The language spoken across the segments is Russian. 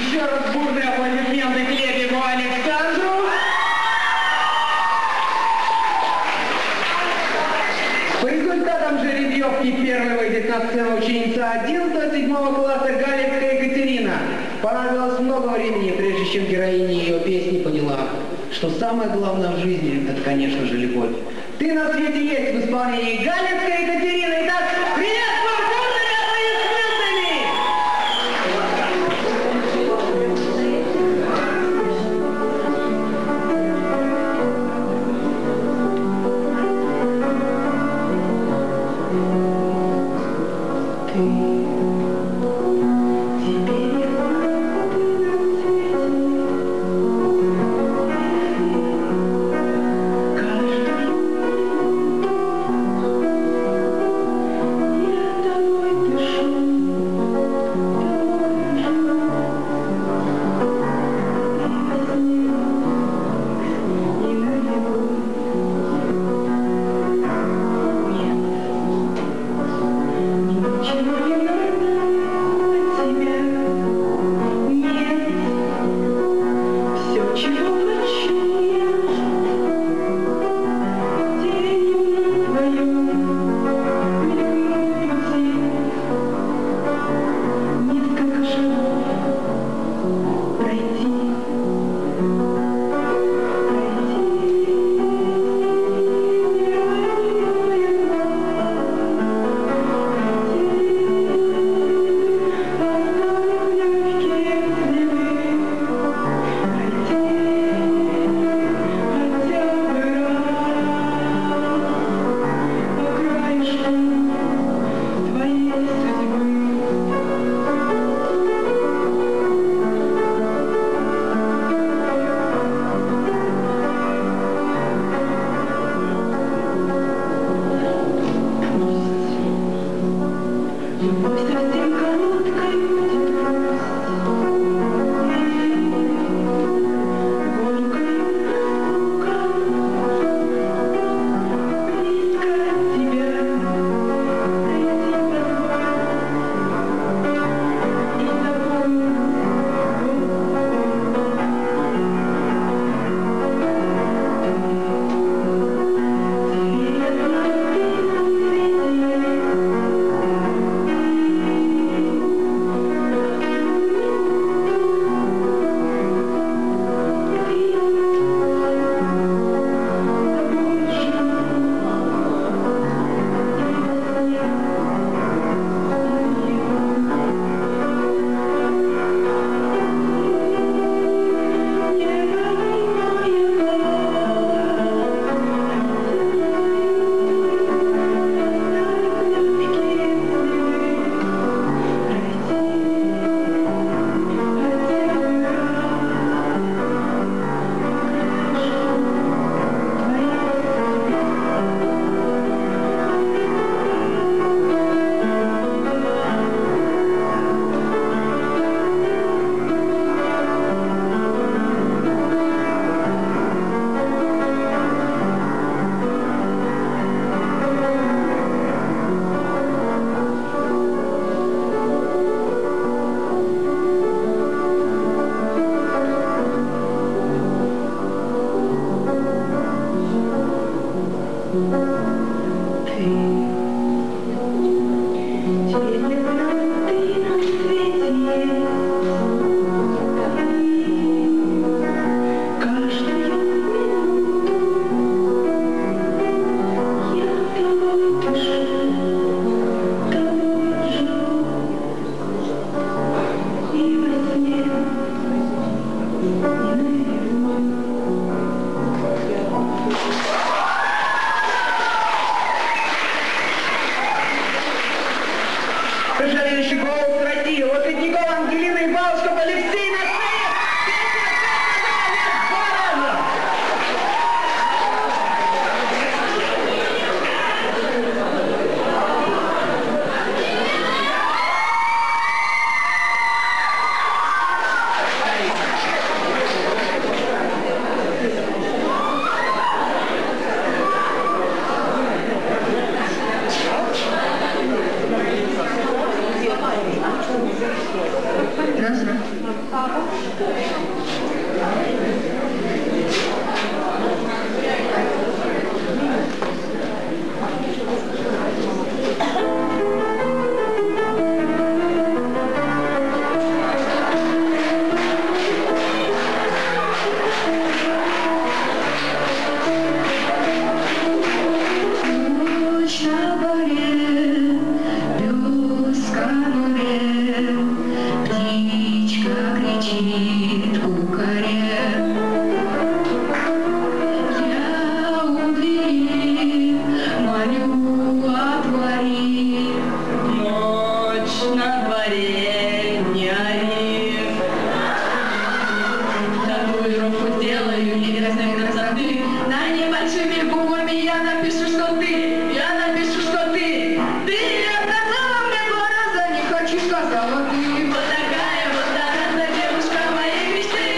Еще раз бурные аплодисменты Глебову Александру. По результатам жеребьевки первой выйдет на сцену ученица 11-7 класса Галицкая Екатерина. Понадобилось много времени, прежде чем героиня ее песни поняла, что самое главное в жизни – это, конечно же, любовь. «Ты на свете есть» в исполнении Галицкой Екатерины. Итак, приветствуем бурными аплодисментами! Каждый Сказала ты. Вот такая вот она, девушка моей мечты.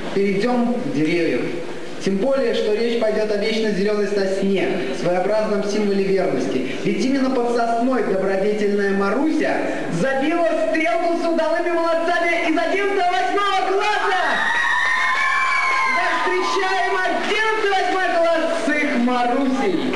перейдем к деревьям. Тем более, что речь пойдет о вечно зеленой сосне, своеобразном символе верности. Ведь именно под сосной добродетельная Маруся забила стрелку с удалыми молодцами из 11-8 класса! Встречаем 11-8 класс с их Марусей!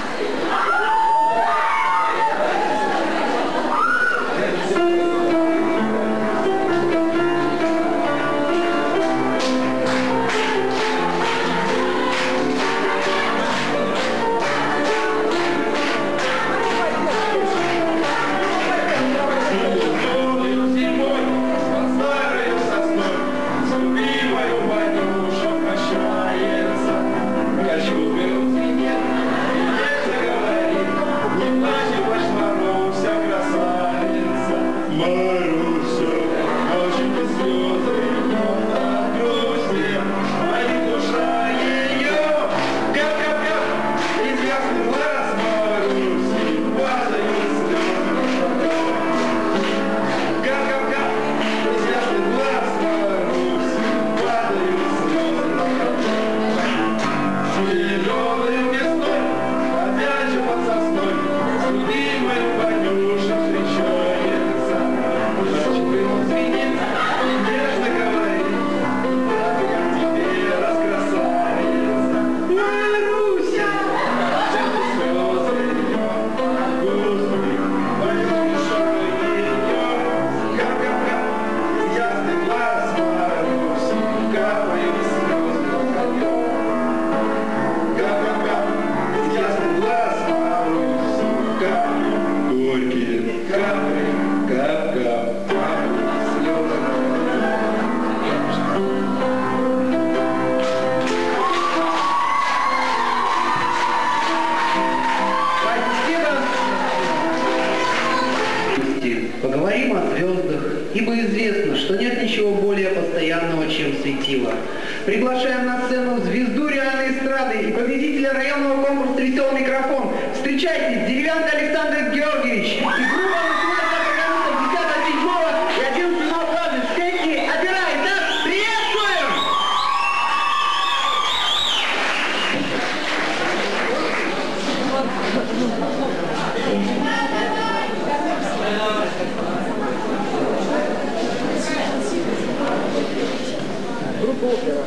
Поговорим о звездах, ибо известно, что нет ничего более постоянного, чем светило. Приглашаем на сцену звезду реальной эстрады и победителя районного конкурса «Веселый микрофон». Встречайте, Деревянко Александр Георгиевич и группа математика 10-7 и 11 класса «Стейки опирай». Нас приветствуем! Группа опера.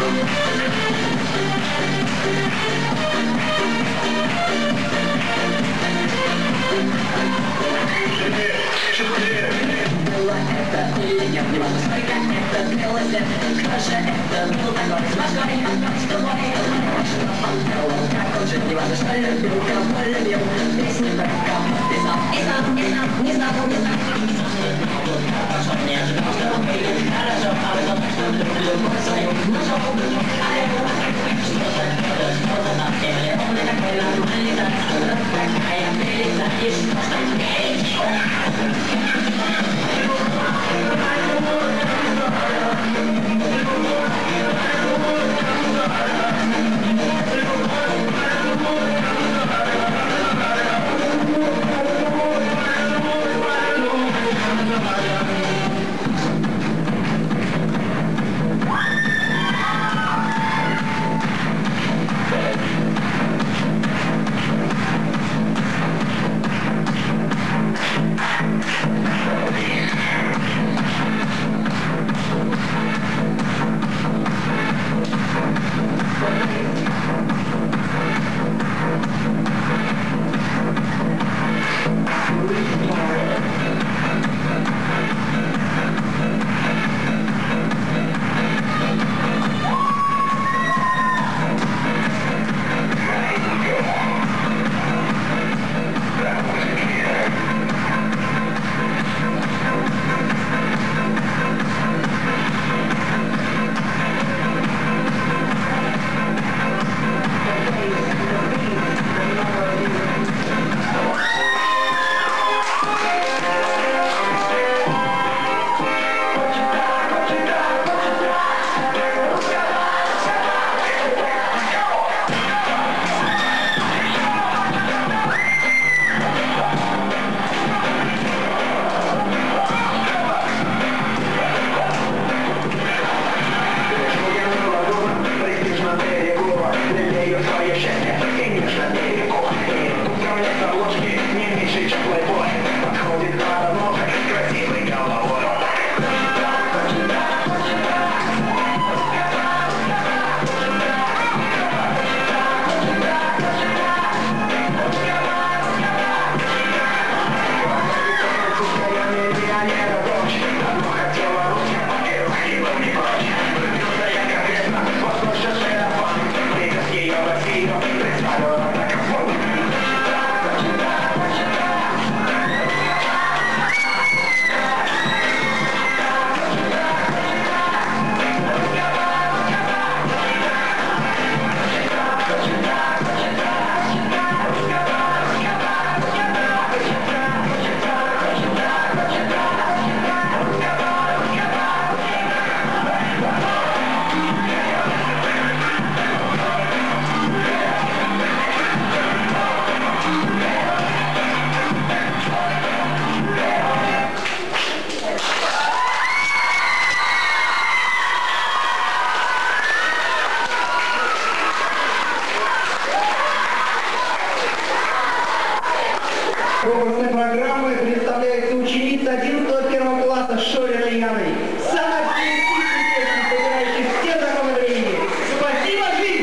Конкурсной программы представляется ученица 11-1 класса Шорина Яной. Самая оптимистичная песня, собирающая все законы времени. Спасибо, жизнь!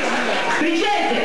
Встречайте!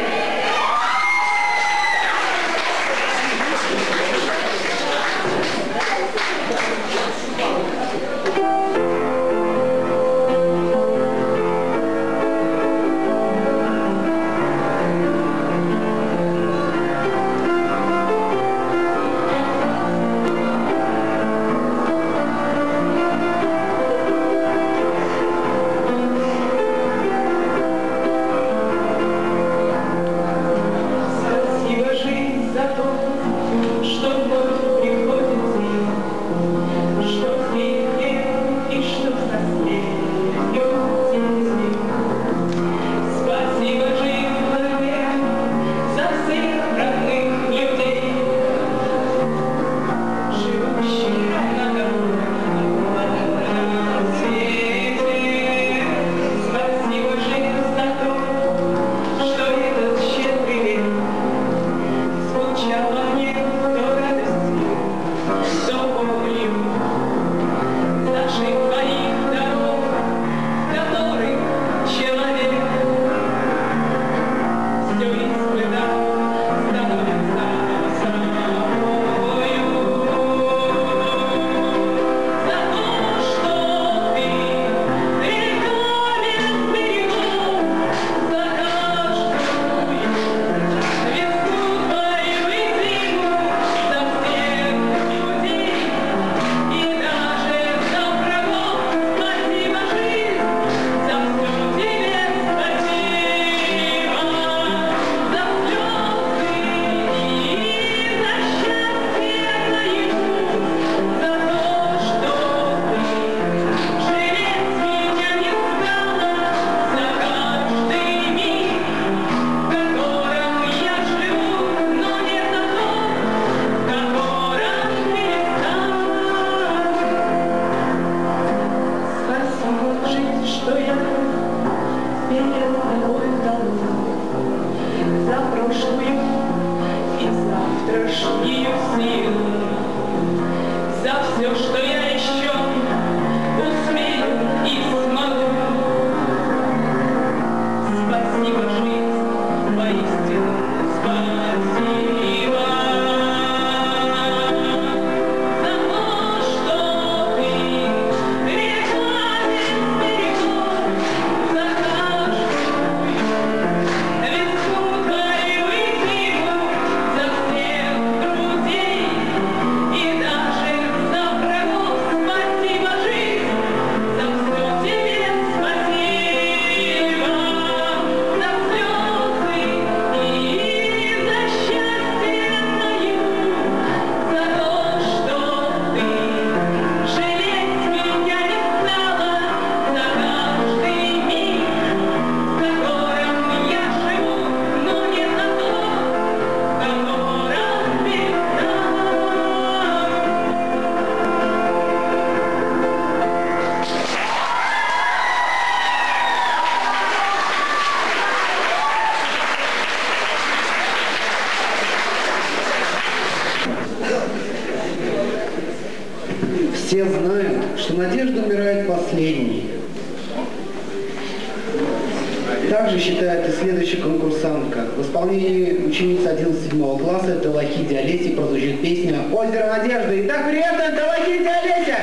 Все знают, что надежда умирает последней. Также считает и следующая конкурсантка. В исполнении ученицы 11-7 класса это Талахиди Олеси прозвучит песня «Озеро надежды». Итак, приветствуем Талахиди Олеся!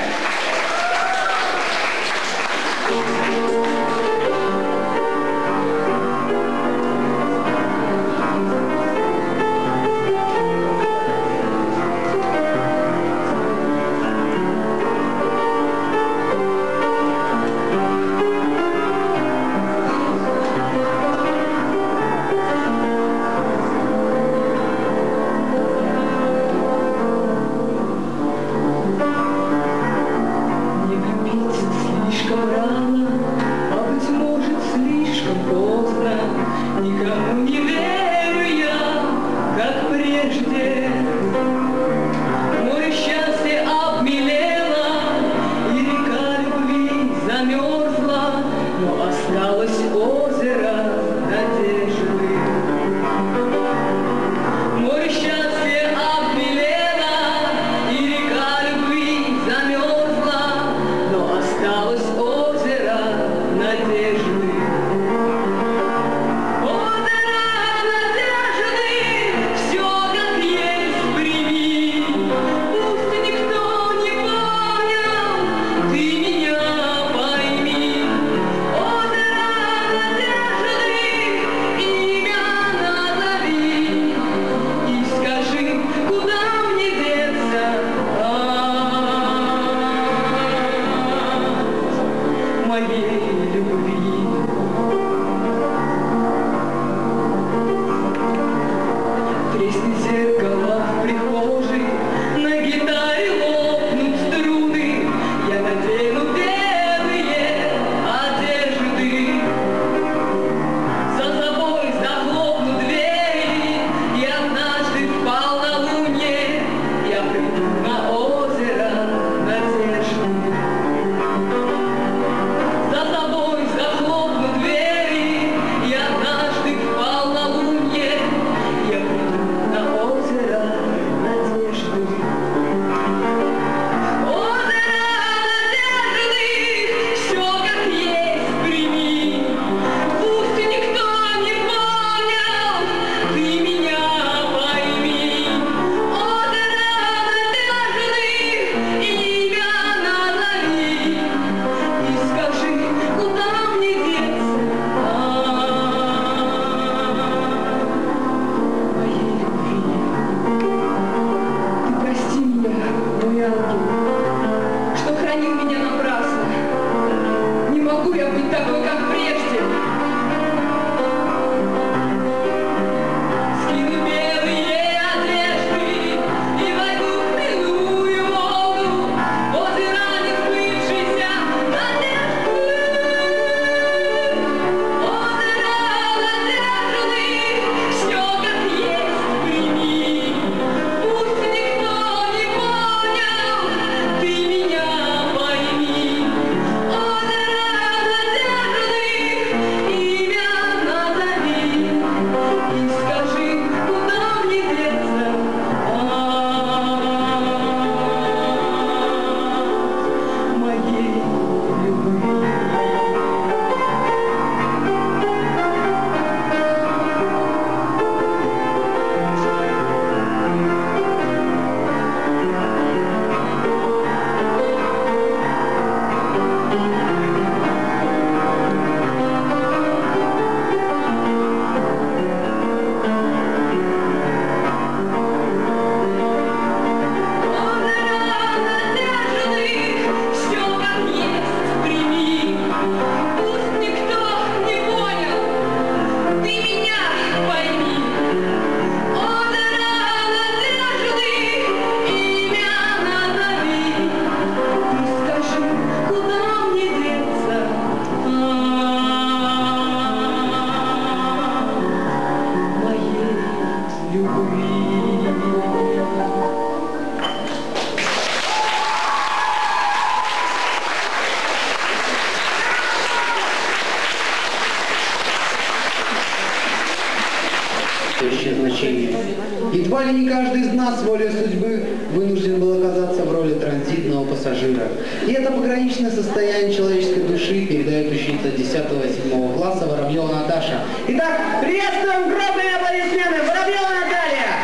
Едва ли не каждый из нас волей судьбы вынужден был оказаться в роли транзитного пассажира. И это пограничное состояние человеческой души передает ученица 10-7 класса Воробьева Наташа. Итак, приветствуем громные аплодисменты! Воробьева Наталья!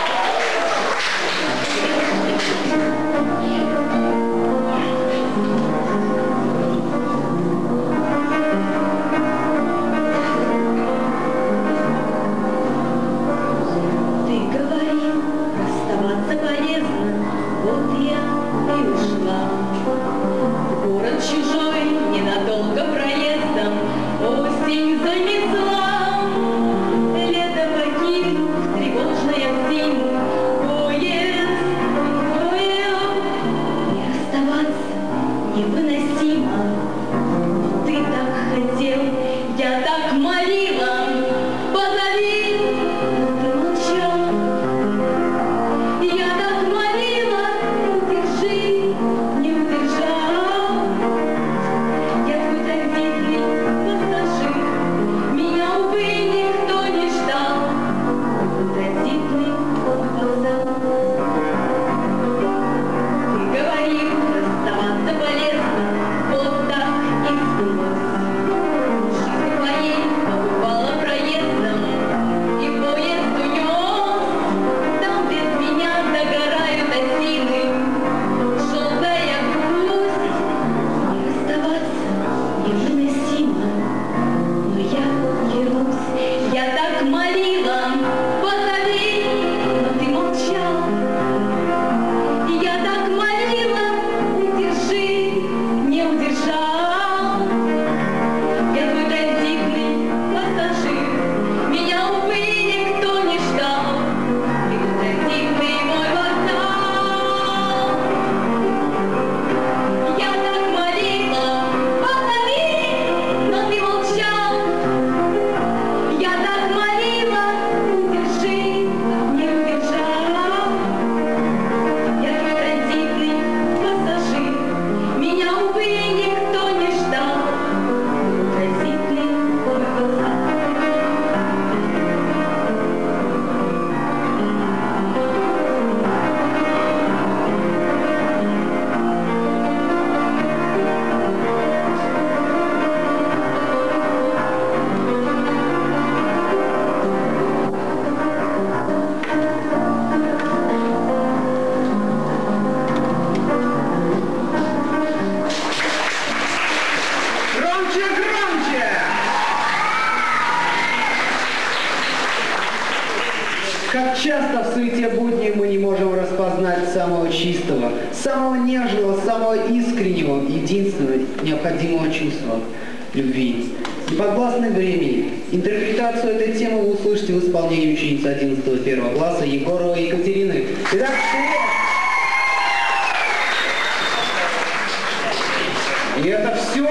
Как часто в суете будни мы не можем распознать самого чистого, самого нежного, самого искреннего, единственного, необходимого чувства – любви. Неподвластной времени. Интерпретацию этой темы вы услышите в исполнении ученицы 11-1 класса Егоровой Екатерины. Итак, и это все?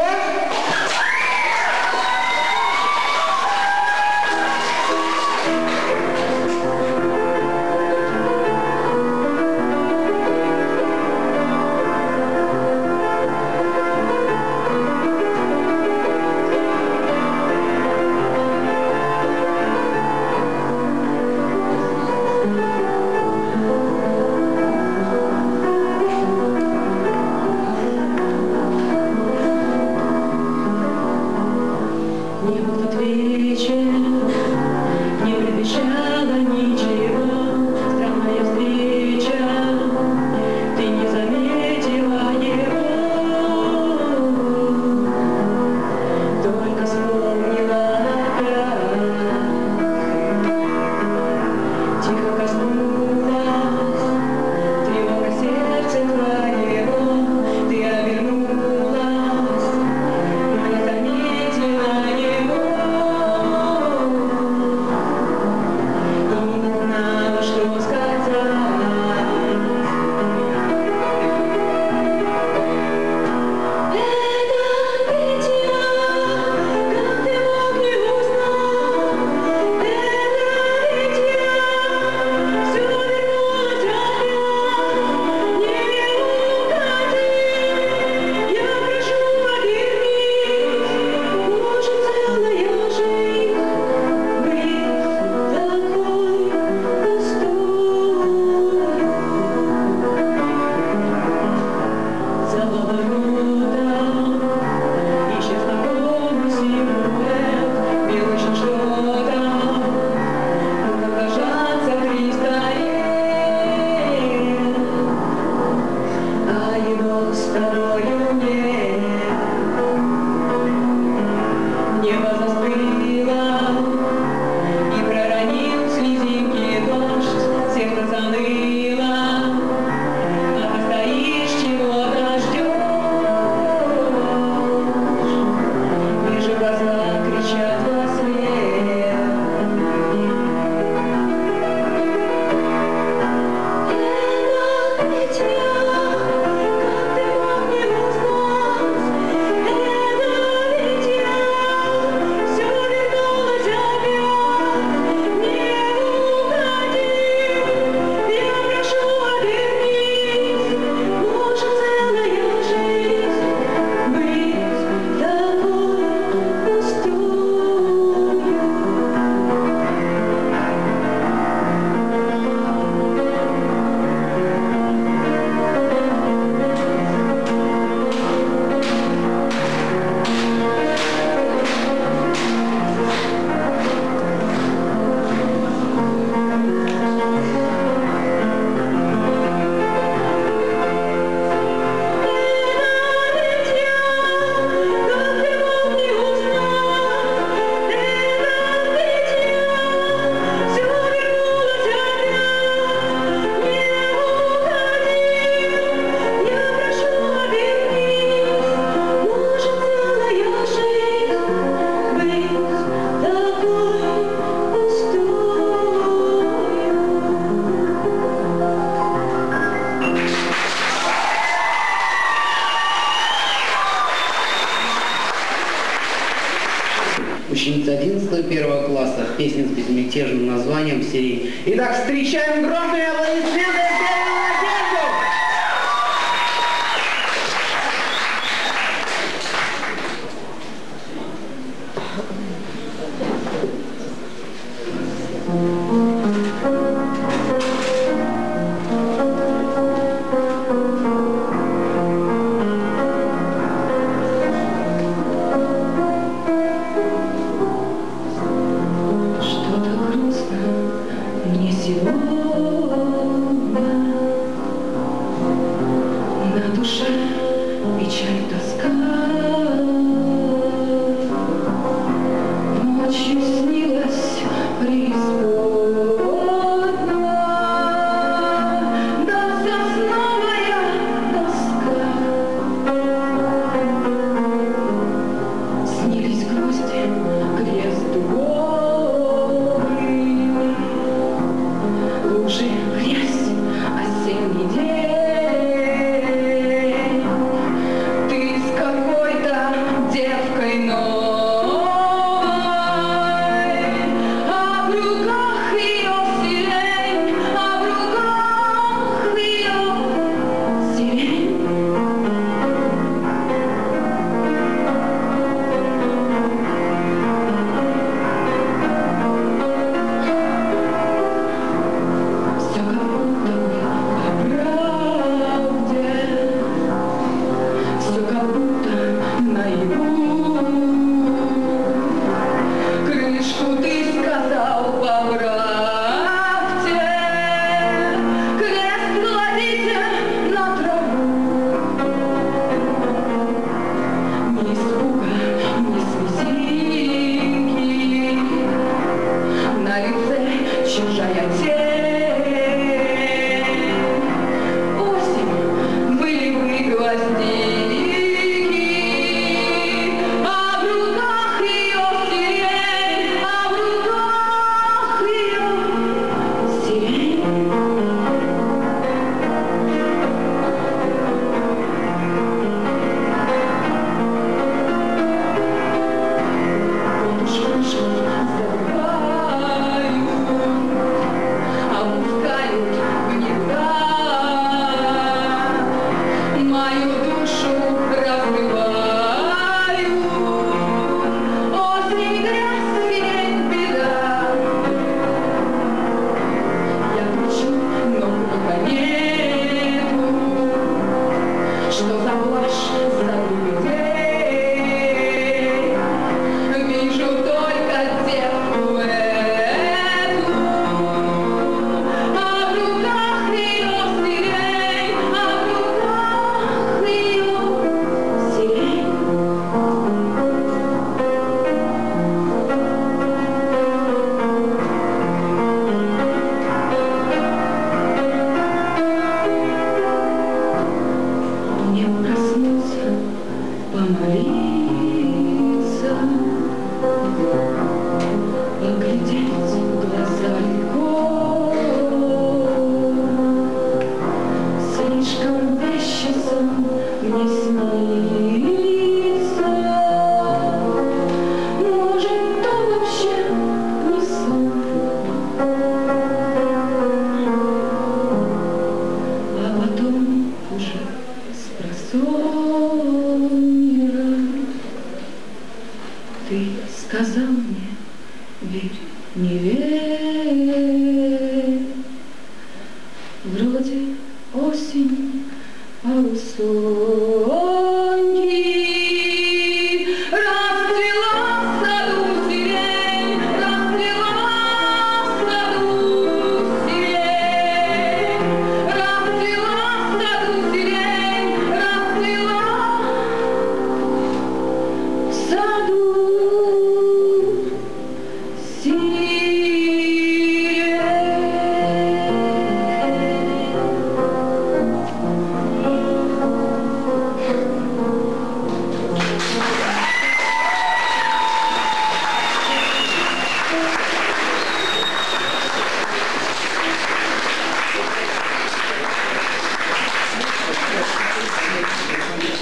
лекцию первого класса, песня с безмятежным названием «Сирень». Итак, встречаем громкими аплодисментами первую надежду!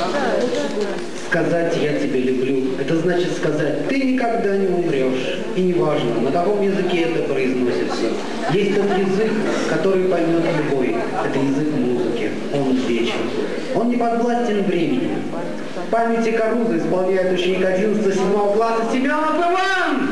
Сказать «я тебя люблю» — это значит сказать «ты никогда не умрешь». И неважно, на каком языке это произносится. Есть тот язык, который поймет любой. Это язык музыки. Он вечен. Он не подвластен времени. В памяти Каруза исполняет ученик 11-7 класса Семенов Иван!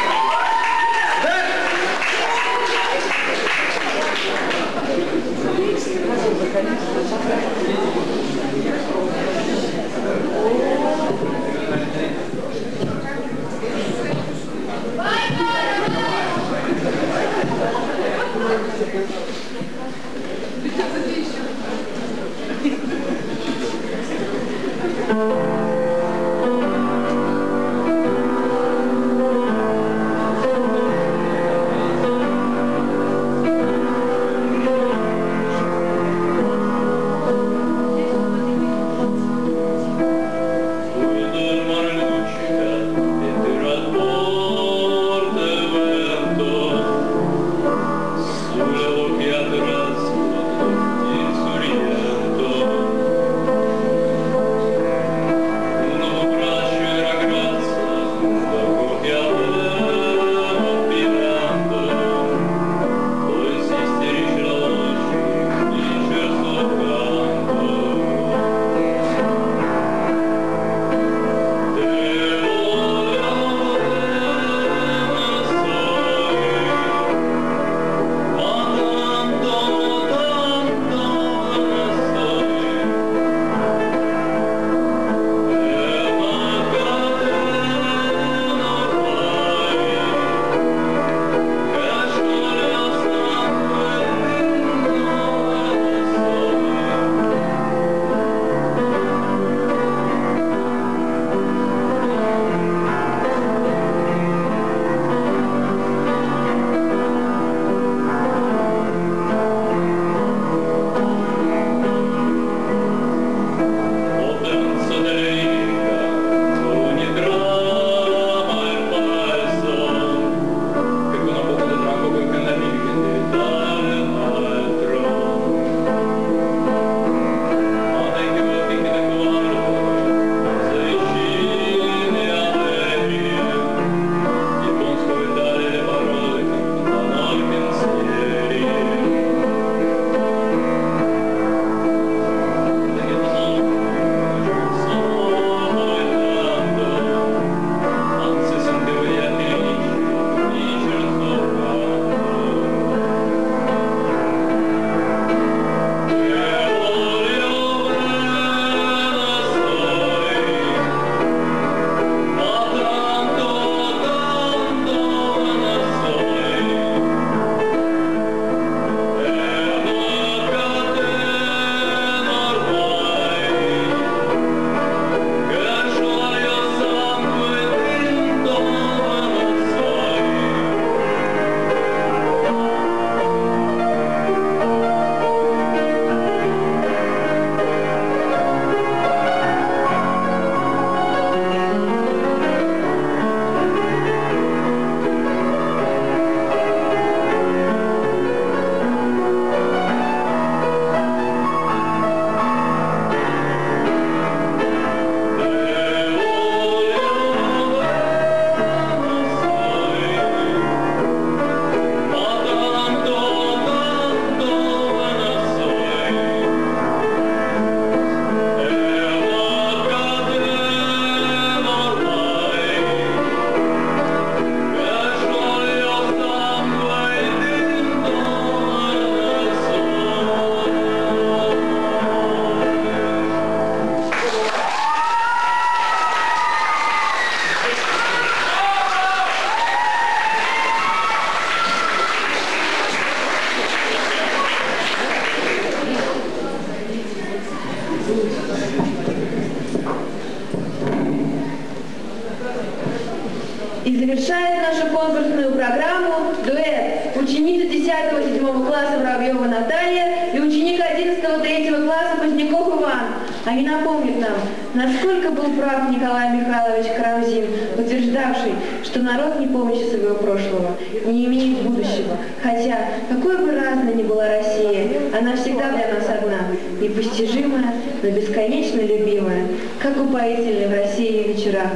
И завершает нашу конкурсную программу дуэт ученица 10-7 класса Воробьева Наталья и ученик 11-3 класса Поздняков Иван. Они напомнят нам, насколько был прав Николай Михайлович Карамзин, утверждавший, что народ, не помнящий своего прошлого, не имеет будущего. Хотя, какой бы разной ни была Россия, она всегда для нас одна, непостижимая, но бесконечно любимая, как упоительные в России вечера.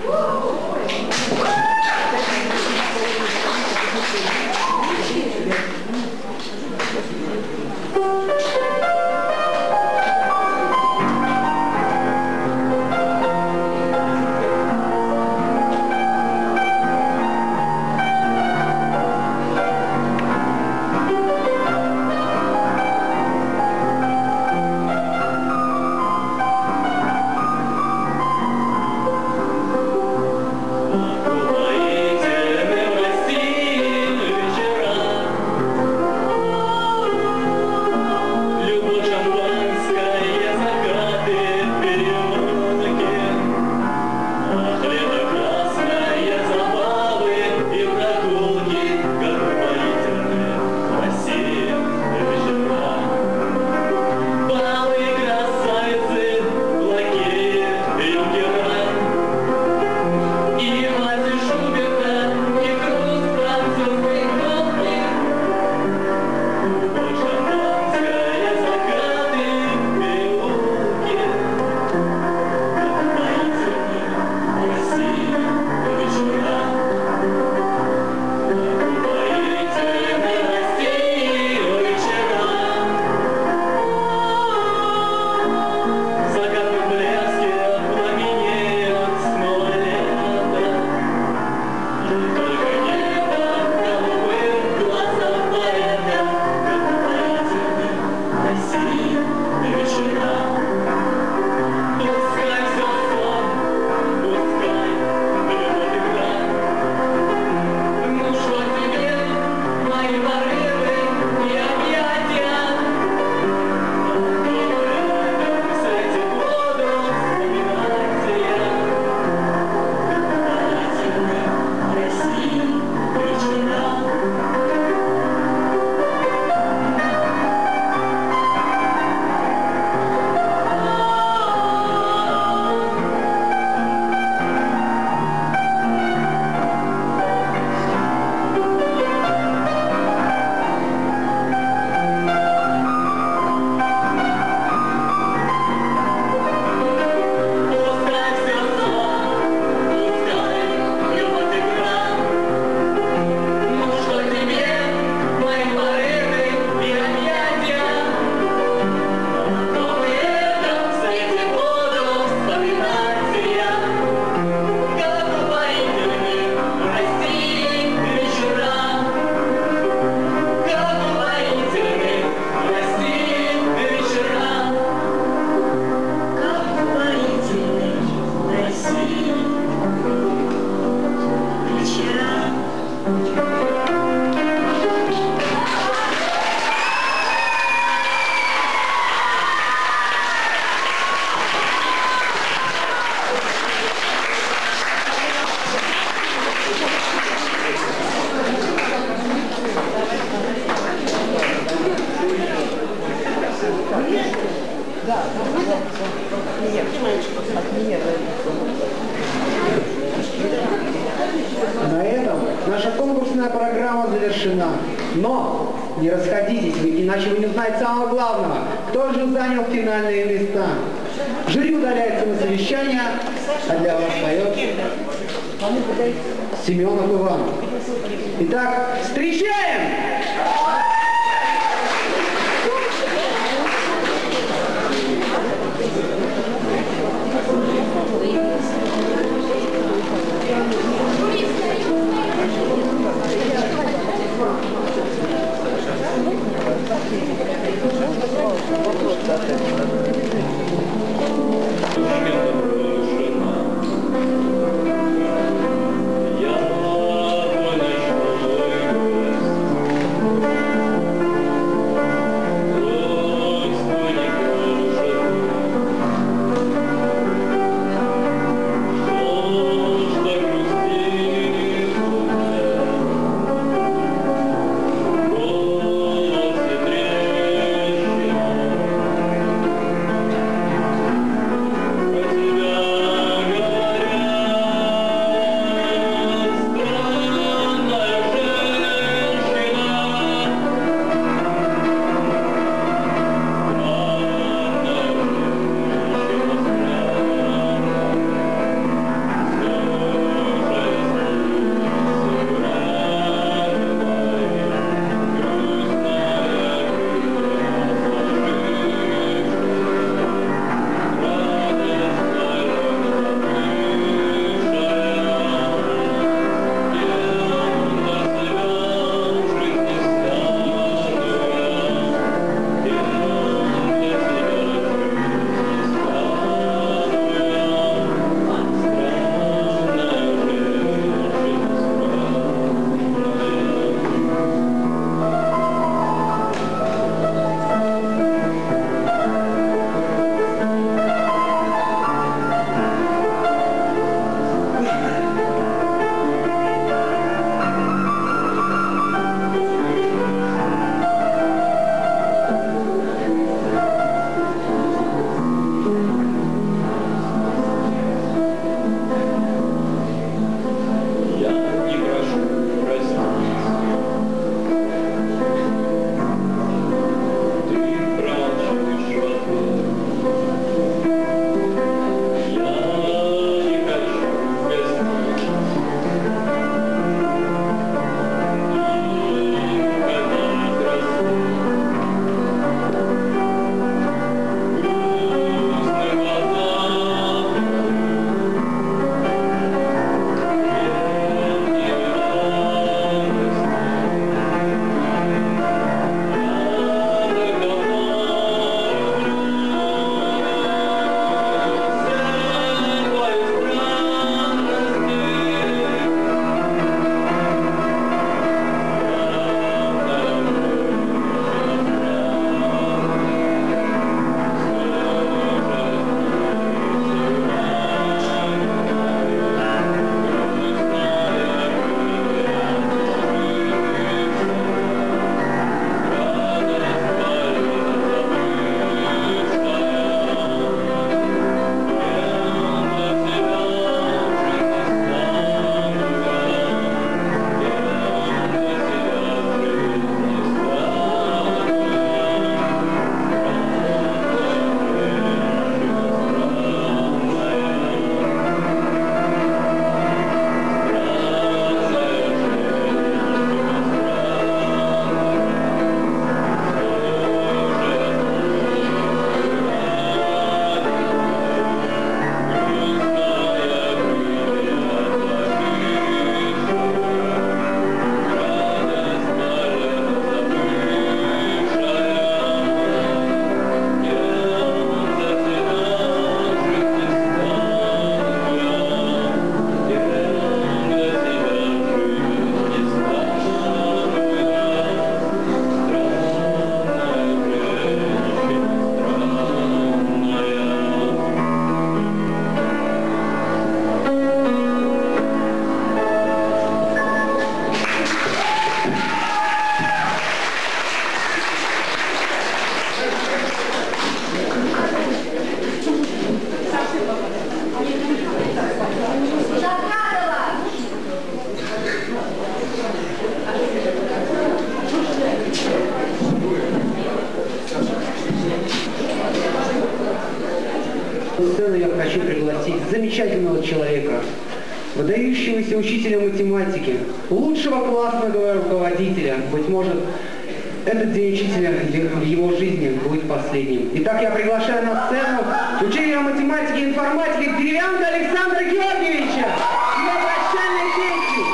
На этом наша конкурсная программа завершена. Но не расходитесь вы, иначе вы не узнаете самого главного. Кто же занял финальные места? Жюри удаляется на совещание, а для вас поет Семенов Иван. Итак, встречаем! эту сцену я хочу пригласить замечательного человека, выдающегося учителя математики, лучшего классного руководителя. Быть может, этот день учителя в его жизни будет последним. Итак, я приглашаю на сцену учителя математики и информатики Деревянко Александра Георгиевича. Его прощальной песни.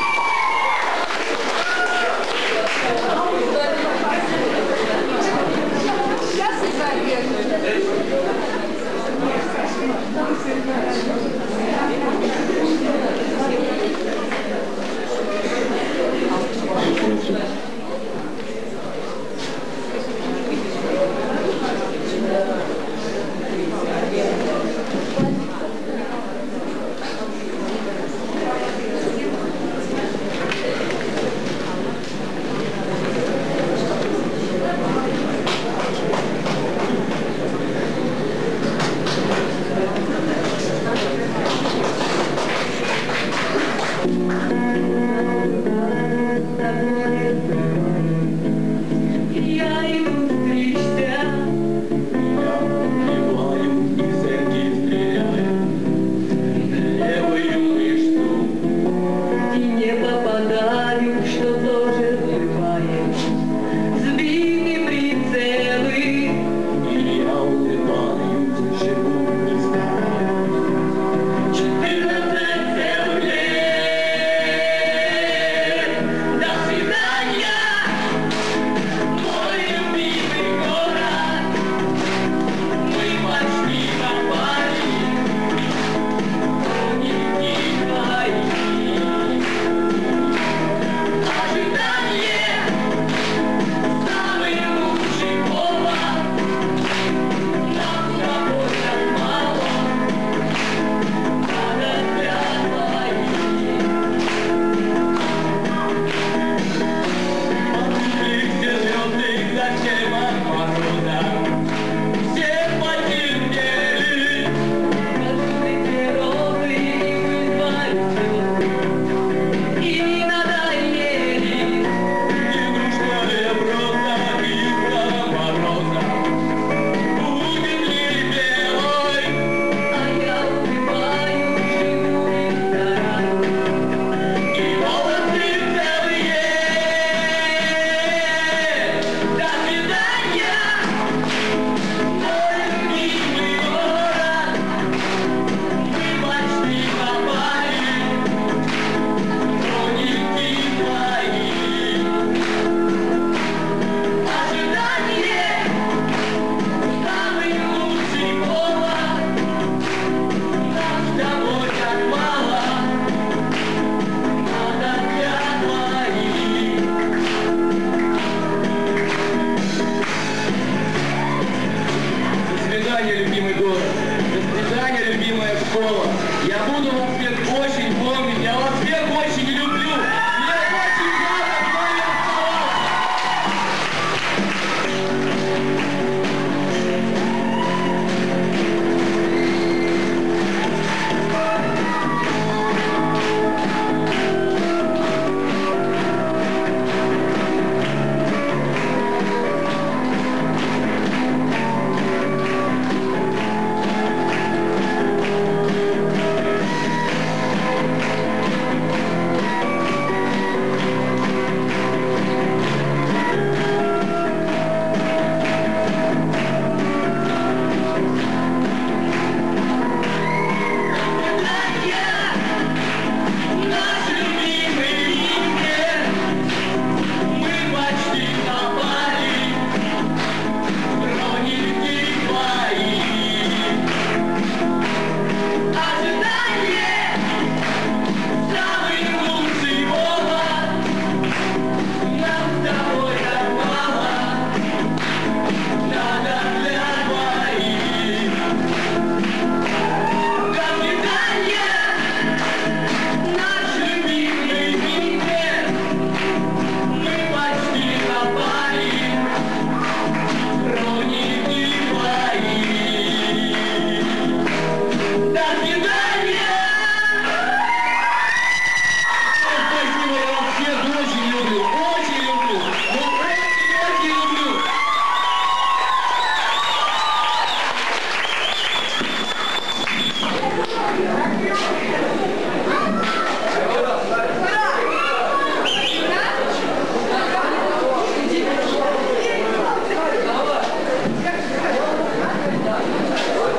До свидания!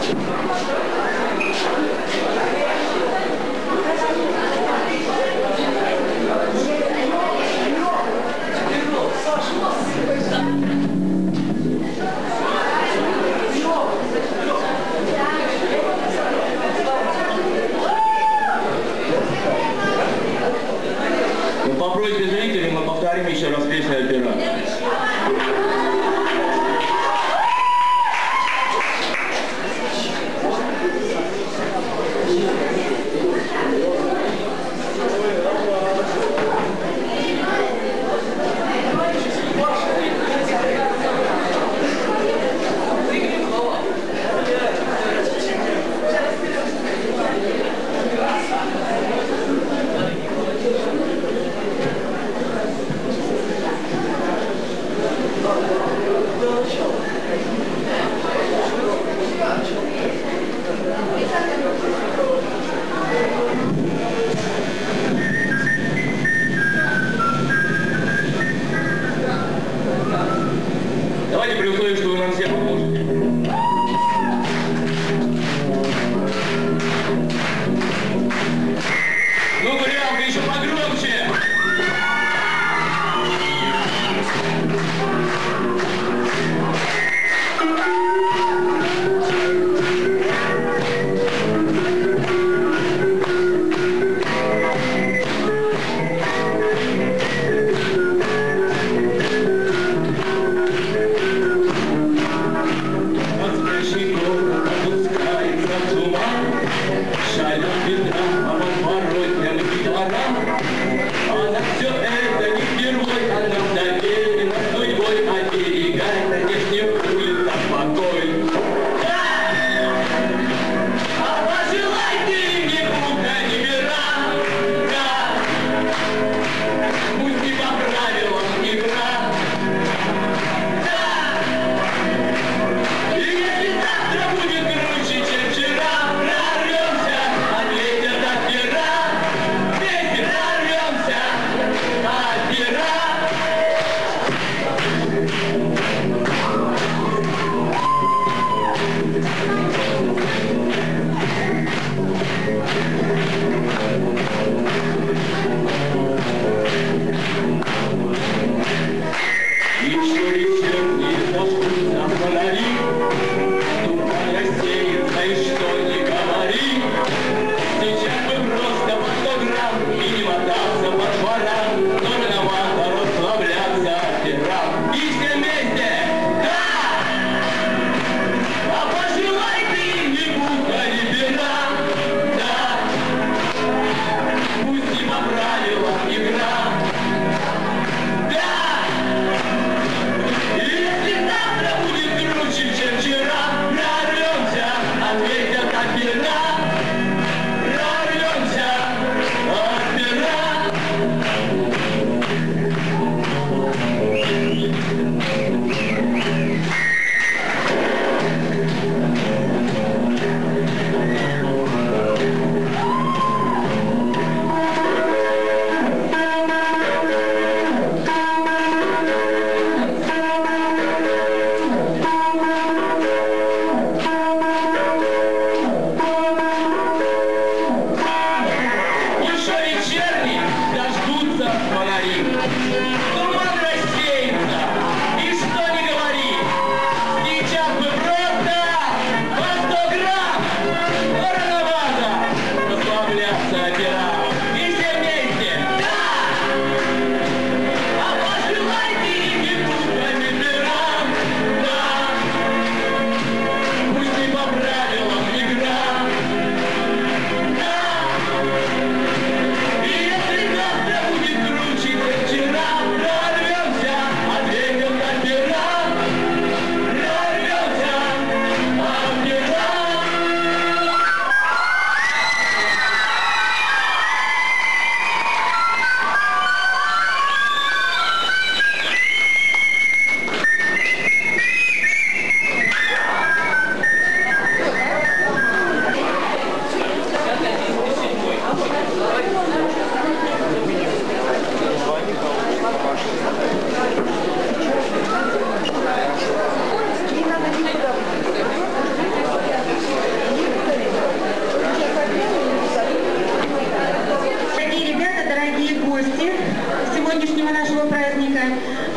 По просьбе зрителей мы повторим еще раз песню «Опера». Давайте при условии, что вы нам всем поможете. Ну, грянка, еще погромче! Она все это не впервой, она доверена судьбой, оберегает на внешнем улице покой. Да! А пожелай ты мне Бога не бера, да! Пусть не по правилам игра, да! И если завтра будет круче, чем вчера, прорвемся от ветер до пера. И все вместе, да! А пожелай ты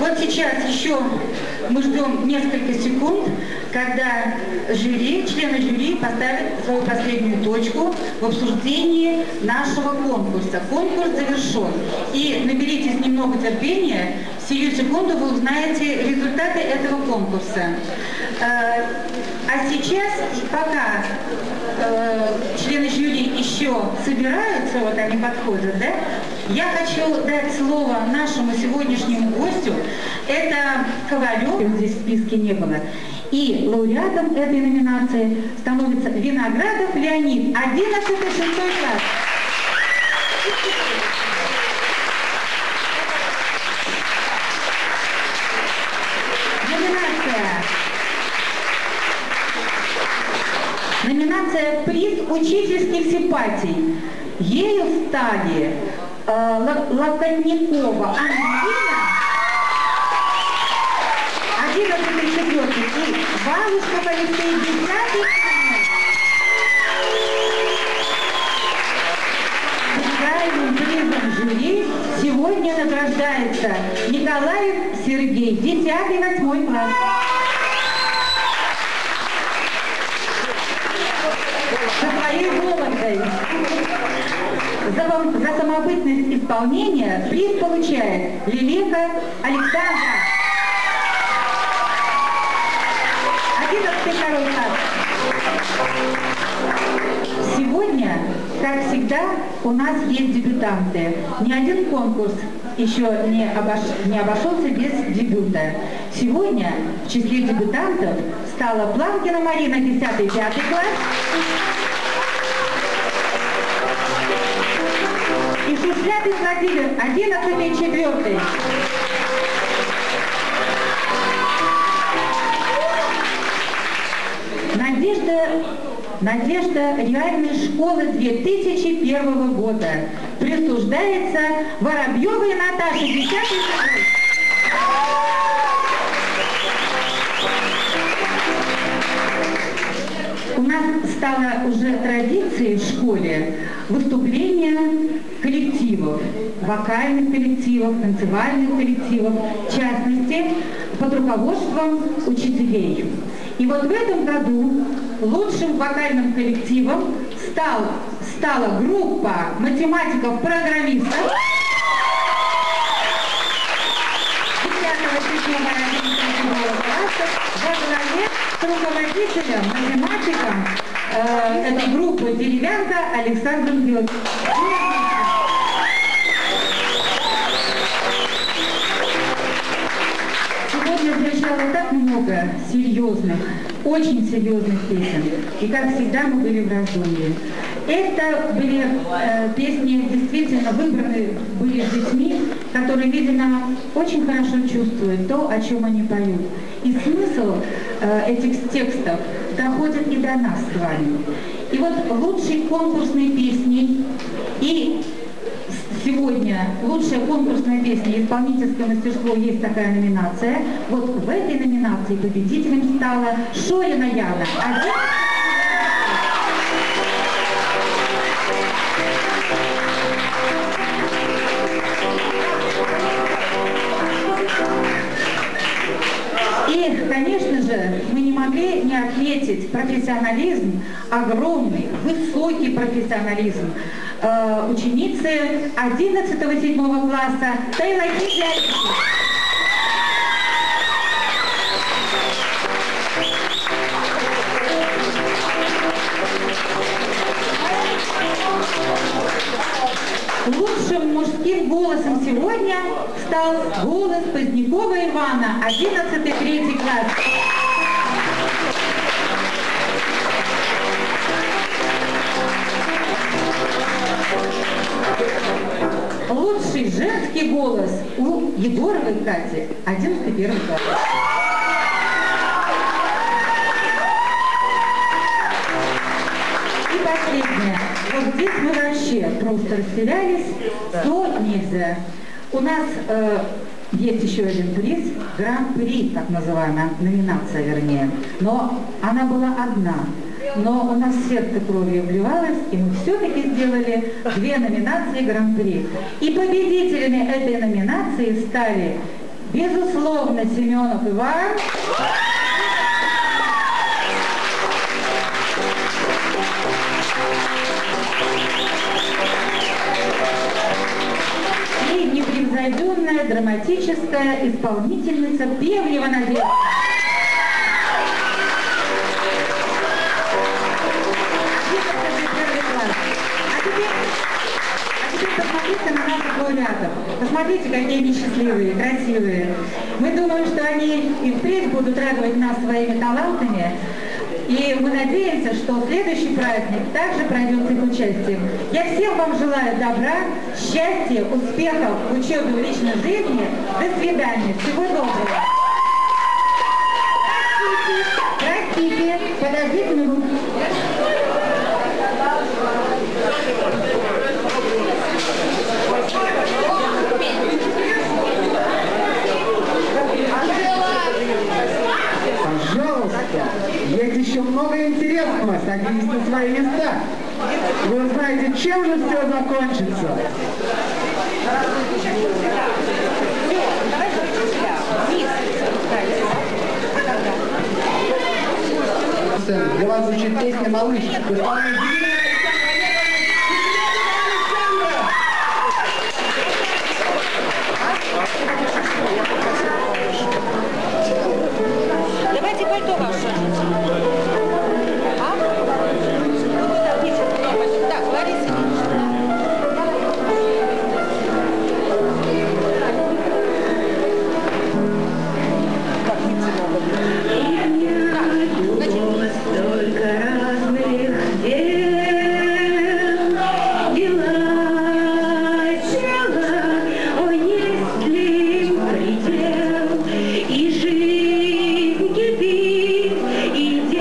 Вот сейчас еще мы ждем несколько секунд, когда члены жюри поставят свою последнюю точку в обсуждении нашего конкурса. Конкурс завершен. И наберитесь немного терпения, в сию секунду вы узнаете результаты этого конкурса. А сейчас, пока члены жюри еще собираются, вот они подходят, да, я хочу дать слово нашему сегодняшнему гостю. Это Ковалев, здесь в списке не было. И лауреатом этой номинации становится Виноградов Леонид, 11-6 класс. Номинация «Приз учительских симпатий». Ею стали Локотникова Ангелина, 11-4, и Валушков Алексей, 10-й. Специальным призом жюри сегодня награждается Николаев Сергей, 10-8 класс. За своей Вологдой. За самобытность исполнения приз получает Лилека Александра. 11-й класс. Сегодня, как всегда, у нас есть дебютанты. Ни один конкурс еще не обошелся без дебюта. Сегодня в числе дебютантов стала Планкина Марина, 10-5 класс, и Шушлятый Владимир, 11-4. Надежда реальной школы 2001 года. Присуждается Воробьевой Наташе, 10-й класс. У нас стало уже традицией в школе выступления коллективов, вокальных коллективов, танцевальных коллективов, в частности, под руководством учителей. И вот в этом году лучшим вокальным коллективом стала группа математиков-программистов 10-го класса во главе с руководителем, математиком этой группы Деревянко Александром Георгиевичем. Сегодня звучало так много серьезных, очень серьезных песен. И как всегда мы были в раздумье. Это были песни, действительно выбраны были с детьми, которые, видимо, очень хорошо чувствуют то, о чем они поют. И смысл этих текстов доходит и до нас с вами. И вот лучшие конкурсные песни и сегодня лучшая конкурсная песня «Исполнительское мастерство» есть такая номинация. Вот в этой номинации победителем стала Шорина Яна. И, конечно же, мы не могли не отметить профессионализм, огромный, высокий профессионализм ученицы 11-7 класса Тайлаки Дядьки. Лучшим мужским голосом сегодня стал голос Позднякова Ивана, 11-3 класс. Лучший женский голос у Егоровой Кати, 11-1 класс. И последнее. Вот здесь мы вообще просто растерялись, то нельзя. У нас есть еще один приз, гран-при, так называемая, номинация вернее, но она была одна. Но у нас сердце кровью вливалось, и мы все-таки сделали 2 номинации гран-при. И победителями этой номинации стали Безусловно, Семенов Иван. И непревзойденная драматическая исполнительница Певлева Надежда. Посмотрите на наших лауреатов. Посмотрите, какие они счастливые, красивые. Мы думаем, что они и впредь будут радовать нас своими талантами. И мы надеемся, что следующий праздник также пройдет с их участием. Я всем вам желаю добра, счастья, успехов в учебе, в личной жизни. До свидания. Всего доброго. Простите, подождите минуту. Пожалуйста, есть еще много интересного, садитесь на свои места. Вы знаете, чем же все закончится? Для вас звучит песня «Малышечка». Давайте пальто ваше. Так, Лариса. Столько разных дел, дела, тела, о, есть ли предел, и жизнь кипит, и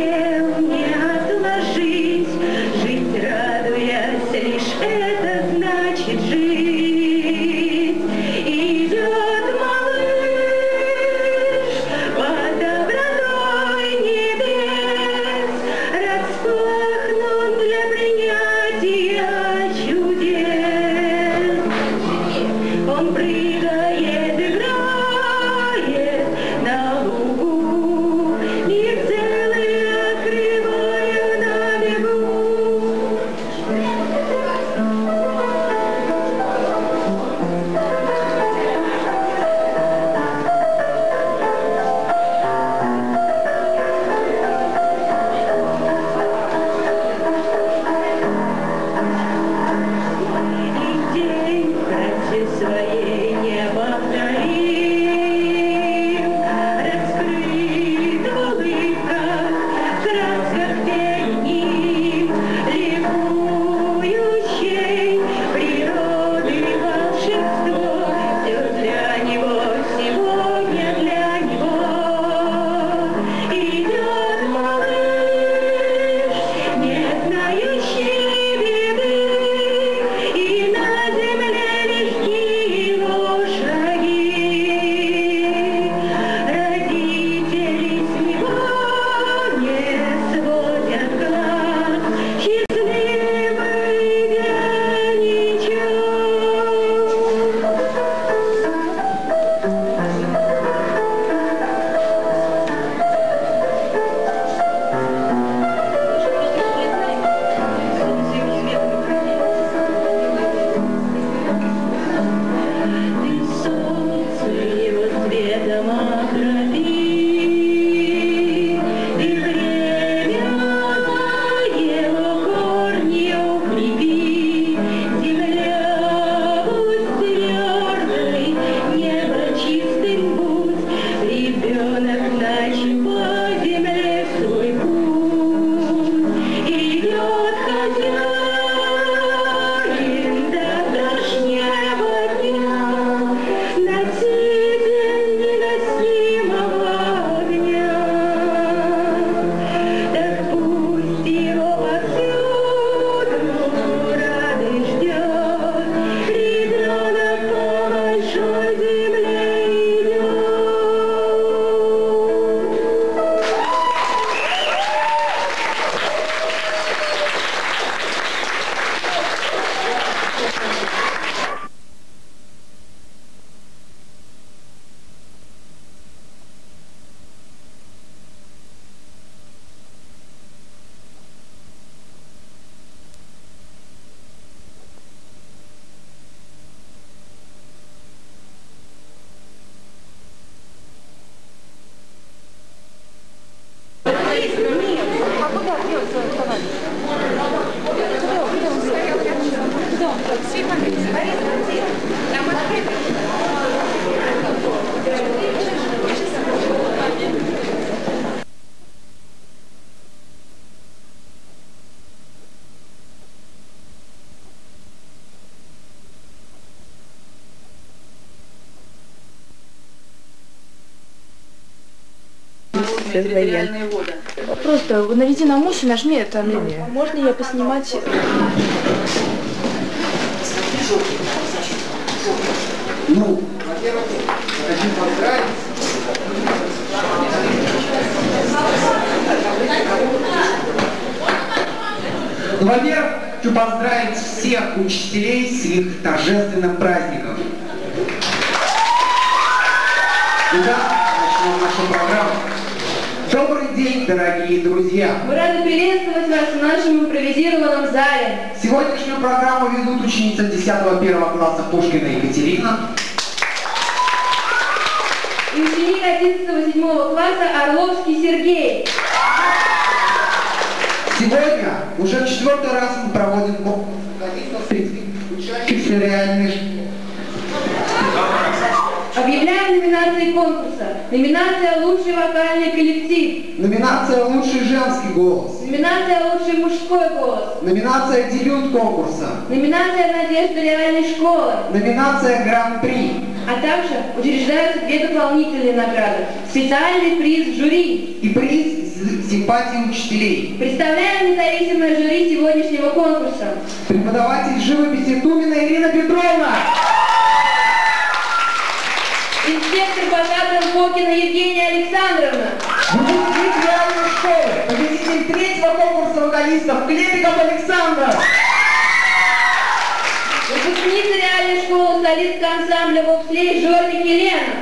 товарищ. Просто наведи на мусь и нажми это. Можно я поснимать? Ну, во-первых, хочу поздравить. Ну, во-первых, хочу поздравить всех учителей с их торжественным праздником. Итак, начнем нашу программу. Добрый день, дорогие друзья! Мы рады приветствовать вас в нашем импровизированном зале. Сегодняшнюю программу ведут ученица 10-1 класса Пушкина Екатерина И ученик 11-7 класса Орловский Сергей. Сегодня уже в 4-й раз мы проводим конкурс учащихся реальных. Объявляем номинации конкурса. Номинация «Лучший вокальный коллектив». Номинация «Лучший женский голос». Номинация «Лучший мужской голос». Номинация «Дебют конкурса». Номинация «Надежда реальной школы». Номинация «Гран-при». А также учреждаются 2 дополнительные награды. Специальный приз жюри. И приз симпатии учителей. Представляем независимое жюри сегодняшнего конкурса. Преподаватель живописи Тумина Ирина Петровна. Инспектор по кадрам Фокина Евгения Александровна. Выпускник реальной школы. Победитель 3-го конкурса вокалистов Клепиков Александр. Выпускница реальной школы, солистка ансамбля бобслей Жорник Елена.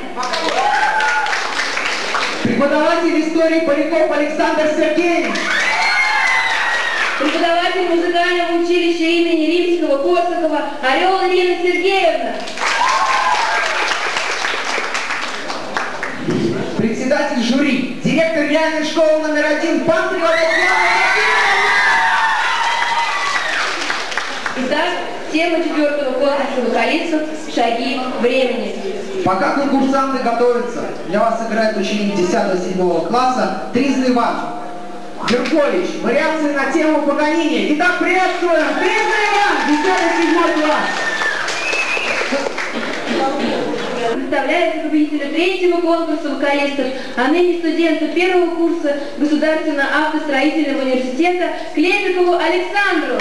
Преподаватель истории Поляков Александр Сергеевич. Преподаватель музыкального училища имени Римского-Корсакова Орел Ирина Сергеевна. Председатель жюри, директор реальной школы номер 1 Панцерева Татьяна Владимировна. Итак, тема 4-го конкурса вокалистов «Шаги времени». Пока конкурсанты готовятся, для вас играет ученик 10-7 класса Тризный Иван Веркович. Вариации на тему Паганини. Итак, приветствуем! Тризный Иван, 10-7 класс. Представляет победителя 3-го конкурса вокалистов, а ныне студента 1-го курса Государственного автостроительного университета Клепикову Александру.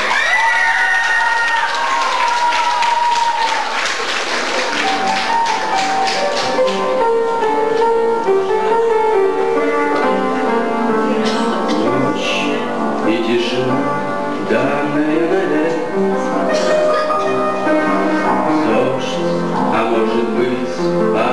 И тишина, данная навек. Дождь, а может быть,